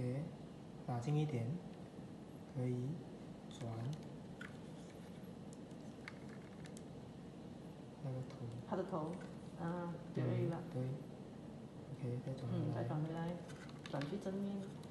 OK，拉近一点，可以转那个头。 他的头，对了。 对。OK，再转回来。 再转回来，转去正面。